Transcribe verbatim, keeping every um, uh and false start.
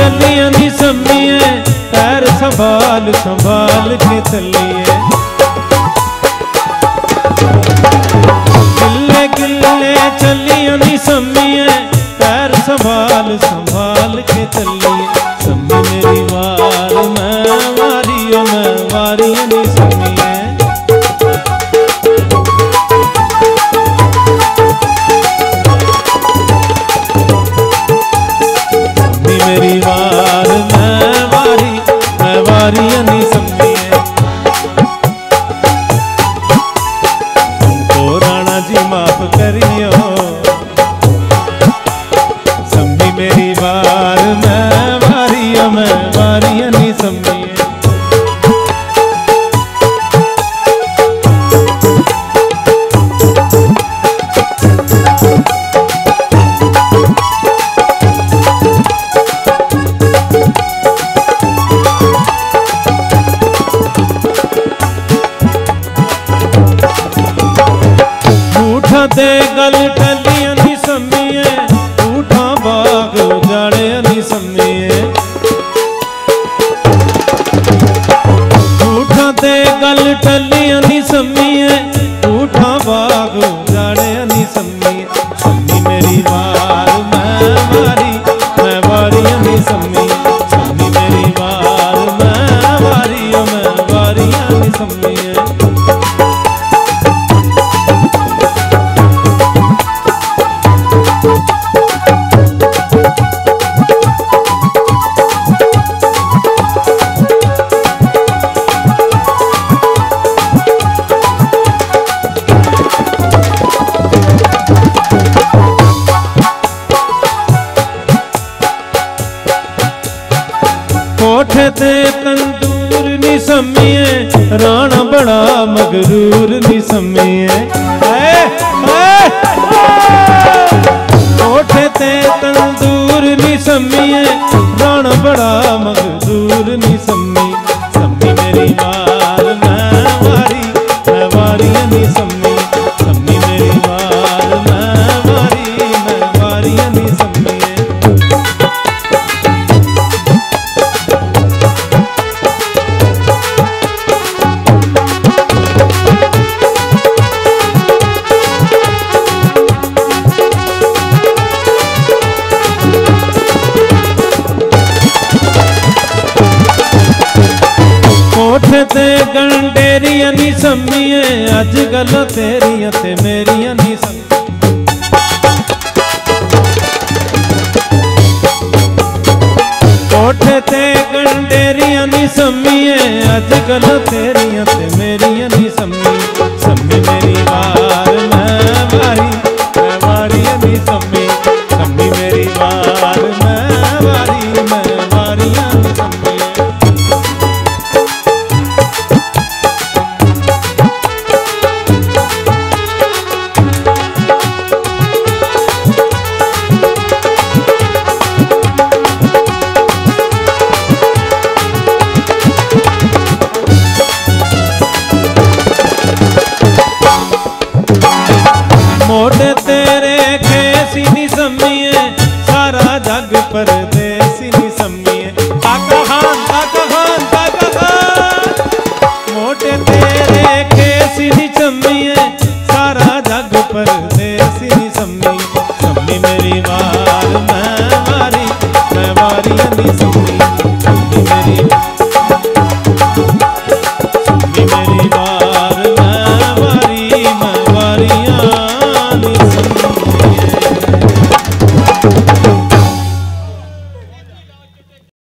चलिए नी सम्मिए पैर संभाल संभाल के चलिए। गिल्ले गिल्ले चलिए नी सम्मिए पैर संभाल संभाल के चलिए। सम्मी मेरी वार मैं वारी ओ मैं वारी नी सम्मिए। मेरी वार मैं वारी मैं वारी नी सम्मिए। तुमको राणा जी माफ करियो। सम्मी मेरी वार मैं वारी मैं वारी नी सम्मिए। दे गल टलिया नी सम्मिए झूठा बाग उजाड़े नी सम्मिए। झूठा दे गल टलिया नी सम्मिए झूठा बाग उजाड़े नी सम्मिए। सम्मी मेरी वार मैं वारी मैं वारी नी सम्मिए। सम्मी मेरी वार मैं वारी मैं वारी नी सम्मिए। कोठे ते तंदूर नी सम्मिए राणा बड़ा मगरूर नी सम्मिए। कोठे ते तंदूर नी सम्मिए राणा बड़ा मगरूर नी सम्मी। सम्मी मेरी वार मैं वारी मैं वारी नी सम्मी। सम्मी मेरी वार मैं वारी मैं वारी नी सम्मिए। कोठे ते गंडेरिया नी सम्मिए अज गल तेरिया ते मेरिया नी सम्मी। कोठे ते गंडेरिया नी सम्मिए अज गल तेरिया ते मेरिया नी सम्मी। सम्मी मेरी वार मैं वारी मैं वारी नी सम्मी। सम्मी मेरी वार मैं वारी मैं वारी नी सम्मी। मोटे तेरे खेसी नी सम्मिए सारा जग पर